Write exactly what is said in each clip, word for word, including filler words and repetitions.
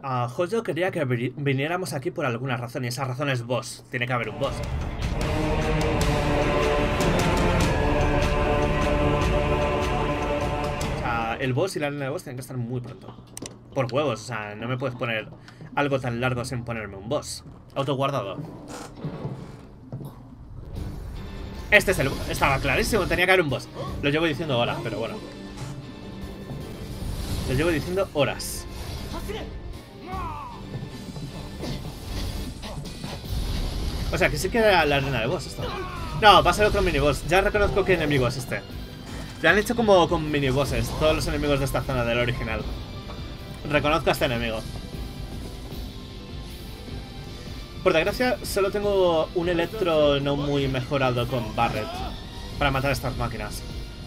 Uh, Hojo quería que viniéramos aquí por alguna razón, y esa razón es boss. Tiene que haber un boss. O sea, el boss y la arena de boss tienen que estar muy pronto. Por huevos, o sea, no me puedes poner algo tan largo sin ponerme un boss. Autoguardado. Este es el... Estaba clarísimo, tenía que haber un boss. Lo llevo diciendo horas, pero bueno. Lo llevo diciendo horas. O sea, que sí queda la arena de boss esto. No, va a ser otro miniboss. Ya reconozco qué enemigo es este. Le han hecho como con minibosses todos los enemigos de esta zona del original. Reconozco a este enemigo. Por desgracia, solo tengo un electro no muy mejorado con Barret para matar a estas máquinas.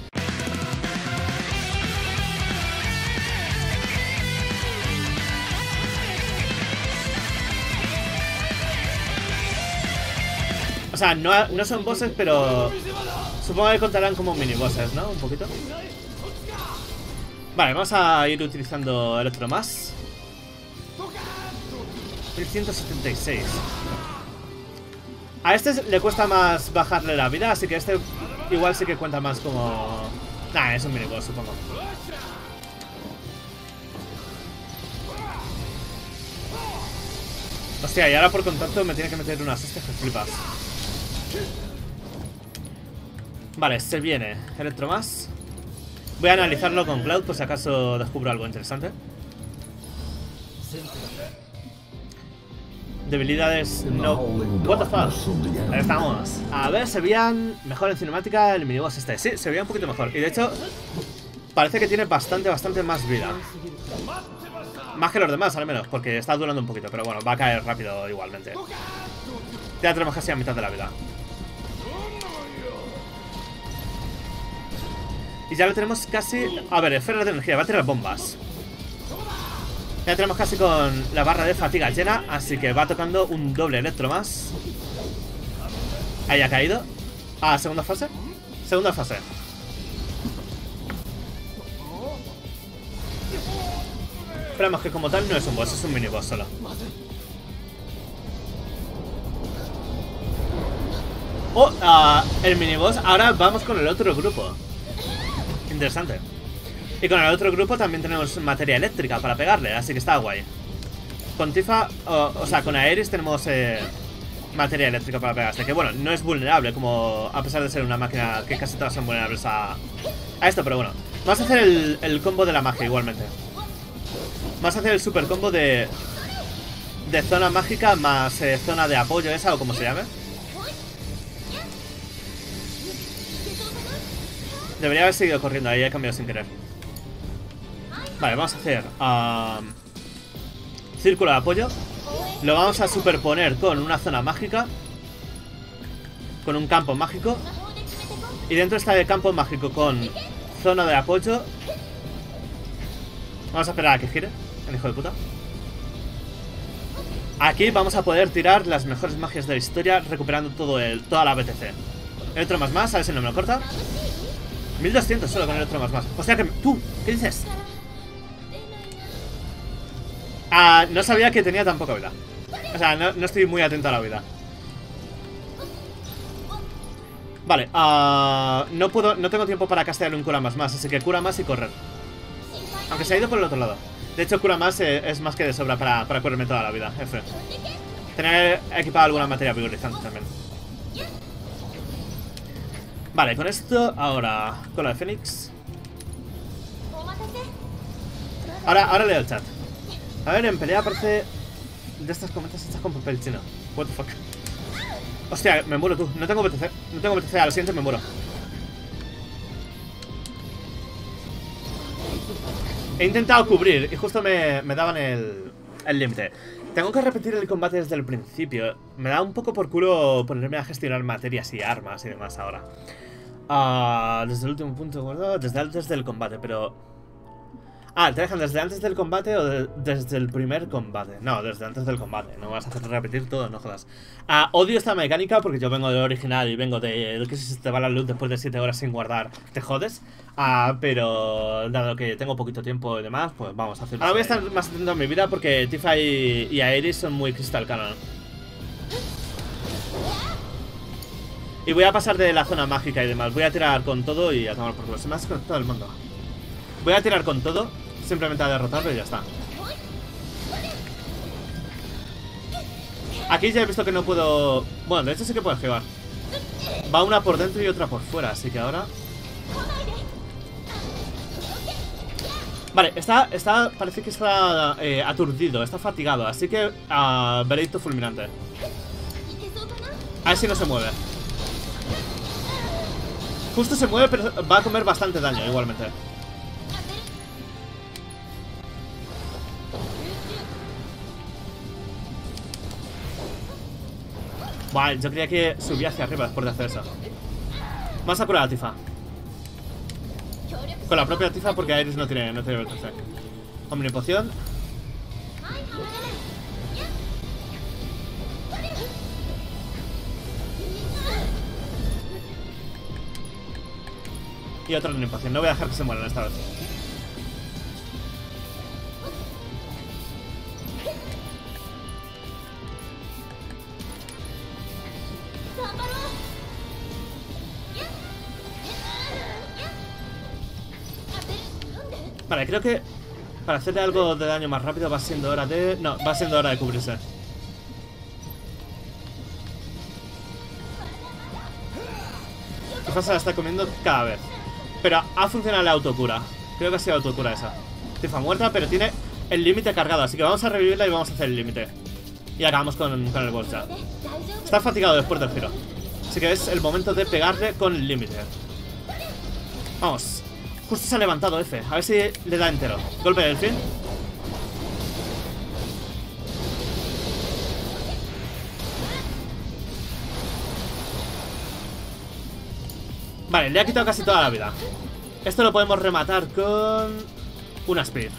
O sea, no, no son bosses, pero supongo que contarán como minibosses, ¿no? Un poquito. Vale, vamos a ir utilizando electro más. mil ciento setenta y seis. A este le cuesta más bajarle la vida, así que este igual sí que cuenta más como... Nah, es un miniboss, supongo. Hostia, y ahora por contacto me tiene que meter unas hostias que flipas. Vale, se viene electro más. Voy a analizarlo con Cloud por si acaso descubro algo interesante. Debilidades no... What the fuck. Ahí estamos. A ver, se veían mejor en cinemática el miniboss este. Sí, se veía un poquito mejor. Y de hecho, parece que tiene bastante, bastante más vida. Más que los demás, al menos, porque está durando un poquito. Pero bueno, va a caer rápido igualmente. Ya tenemos casi a mitad de la vida. Y ya lo tenemos casi... A ver, esferas de energía, va a tirar bombas. Ya tenemos casi con la barra de fatiga llena, así que va tocando un doble electro más. Ahí ha caído. Ah, segunda fase. Segunda fase. Esperamos que como tal no es un boss, es un mini boss solo. Oh, uh, el mini boss. Ahora vamos con el otro grupo. Interesante. Y con el otro grupo también tenemos materia eléctrica para pegarle, así que está guay. Con Tifa, o, o sea, con Aeris tenemos eh, materia eléctrica para pegarse. Que bueno, no es vulnerable, como a pesar de ser una máquina que casi todas son vulnerables a, a esto, pero bueno. Vamos a hacer el, el combo de la magia igualmente. Vamos a hacer el super combo de, de zona mágica más eh, zona de apoyo esa, o como se llame. Debería haber seguido corriendo, ahí he cambiado sin querer. Vale, vamos a hacer um, círculo de apoyo. Lo vamos a superponer con una zona mágica, con un campo mágico. Y dentro está el campo mágico con zona de apoyo. Vamos a esperar a que gire el hijo de puta. Aquí vamos a poder tirar las mejores magias de la historia, recuperando todo el, toda la B T C. Electro más más, a ver si no me lo corta. mil doscientos solo con el otro más más. O sea que... ¿Tú? ¿Qué dices? Ah, no sabía que tenía tan poca vida. O sea, no, no estoy muy atento a la vida. Vale, uh, no puedo... No tengo tiempo para castear un cura más más, así que cura más y correr. Aunque se ha ido por el otro lado. De hecho, cura más eh, es más que de sobra para, para curarme toda la vida. F. Tener equipada alguna materia vigorizante también. Vale, con esto, ahora con la de Fénix. Ahora, ahora leo el chat. A ver, en pelea aparece de estas cometas hechas con papel chino. What the fuck. Hostia, me muero tú. No tengo B T C. No tengo B T C, a lo siguiente me muero. He intentado cubrir y justo me, me daban el el límite. Tengo que repetir el combate desde el principio. Me da un poco por culo ponerme a gestionar materias y armas y demás ahora. Uh, desde el último punto guardado, desde antes del combate, pero... Ah, ¿te dejan desde antes del combate o de, desde el primer combate? No, desde antes del combate. No vas a hacer repetir todo, no jodas. Ah, odio esta mecánica porque yo vengo del original y vengo de que si te va la luz después de siete horas sin guardar, te jodes. Ah, pero dado que tengo poquito tiempo y demás, pues vamos a hacerlo. Ahora voy a estar más atento a mi vida porque Tifa y, y Aeris son muy Crystal Canon. Y voy a pasar de la zona mágica y demás. Voy a tirar con todo y a tomar por culo. Se me ha desconectado el mundo. Voy a tirar con todo, simplemente a derrotarlo y ya está. Aquí ya he visto que no puedo... Bueno, de hecho sí que puedo esquivar. Va una por dentro y otra por fuera, así que ahora... Vale, está... está parece que está eh, aturdido, está fatigado. Así que... Uh, veredicto fulminante. A ver si no se mueve. Justo se mueve, pero va a comer bastante daño igualmente. Vale, yo creía que subía hacia arriba después de hacer eso. Vamos a curar a Tifa. Con la propia Tifa porque Aeris no tiene, no tiene el Omnipoción. Y otra Omnipoción. No voy a dejar que se mueran esta vez. Vale, creo que para hacerle algo de daño más rápido va siendo hora de... No, va siendo hora de cubrirse. Tifa se la está comiendo cada vez. Pero ha funcionado la autocura. Creo que ha sido autocura esa. Tifa muerta, pero tiene el límite cargado. Así que vamos a revivirla y vamos a hacer el límite. Y acabamos con, con el boss ya. Está fatigado después del giro. Así que es el momento de pegarle con el límite. Vamos. Justo se ha levantado F. A ver si le da entero. Golpe del fin. Vale, le ha quitado casi toda la vida. Esto lo podemos rematar con... una Spear.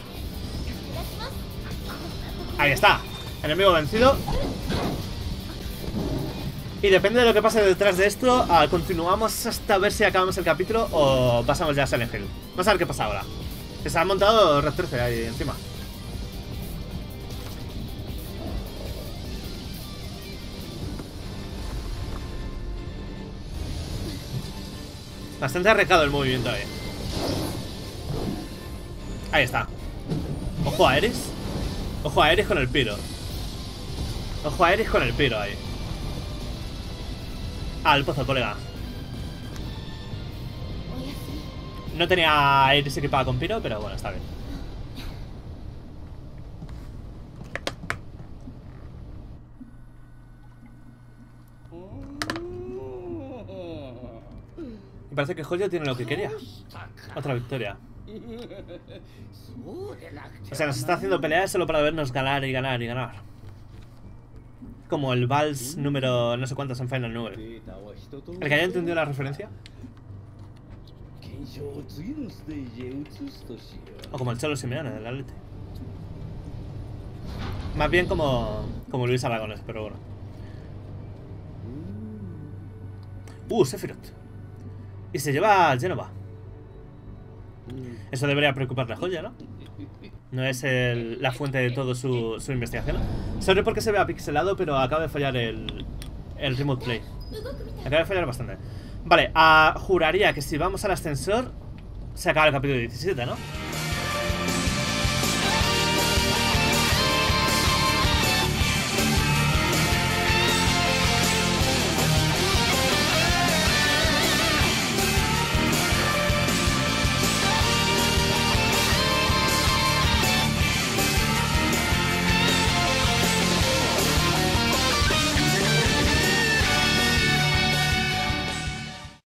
Ahí está. Enemigo vencido. Y depende de lo que pase detrás de esto, uh, continuamos hasta ver si acabamos el capítulo o pasamos ya a Silent Hill. Vamos a ver qué pasa ahora. Que se ha montado Red trece ahí encima. Bastante arrecado el movimiento ahí. Ahí está. Ojo a Aeris. Ojo a Aeris con el piro. Ojo a Aeris con el piro ahí. Ah, el pozo, colega. No tenía a Aeris equipada con piro, pero bueno, está bien. Me parece que Jojo tiene lo que quería. Otra victoria. O sea, nos está haciendo pelear solo para vernos ganar y ganar y ganar. Como el vals número no sé cuántos en Final nueve. ¿El que haya entendido la referencia? O como el Cholo Simeone del Atleti. Más bien como, como Luis Aragones, pero bueno. Uh, Sephiroth. Y se lleva a Genova. Eso debería preocuparle a Joya, ¿no? No es el, la fuente de toda su, su investigación. Sorry porque se vea pixelado, pero acaba de fallar el, el Remote Play. Acaba de fallar bastante. Vale, uh, juraría que si vamos al ascensor se acaba el capítulo diecisiete, ¿no?